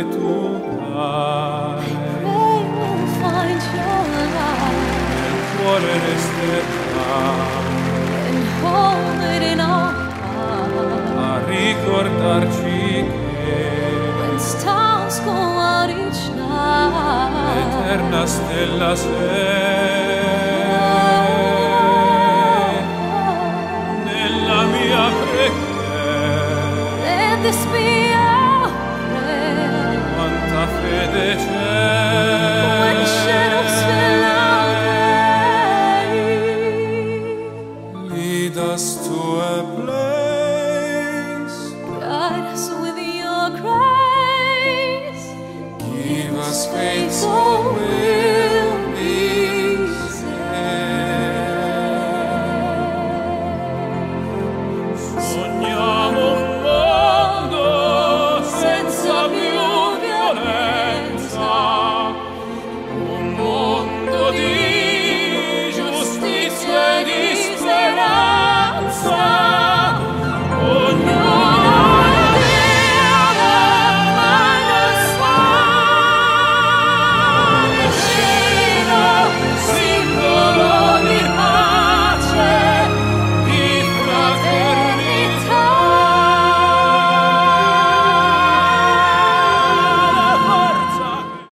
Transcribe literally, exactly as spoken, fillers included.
tu dai. Pray we'll find your light Nel cuore resterà and hold it in our heart. a ricordarci che When stars go out each night, l'eterna stella sei. Nella mia preghiera let this be our prayer. quanta fede c'è. When shadows fill our way, Lead us to a place, guide us with your grace. give us faith So so we